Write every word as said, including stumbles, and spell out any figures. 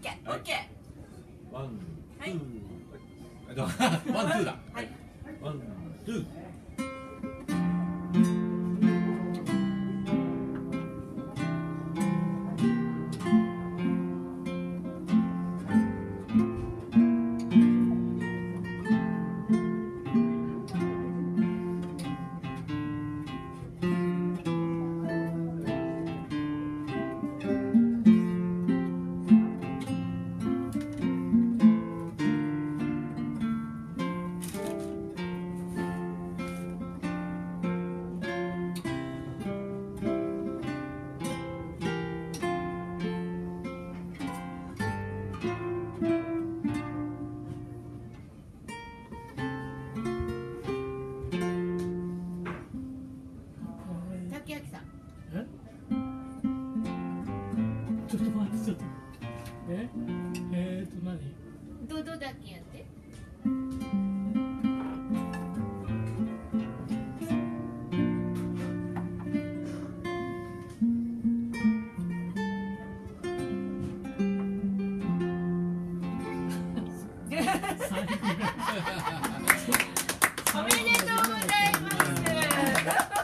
ケー、オッケー。 ワン、 はい。 ツー。ワン、ツーだ。 はい。 ワン、ツー。 竹焼さん。 え？ちょっと待って、ちょっと。え？えーと、何？ どどだけやって。おめでとうございます。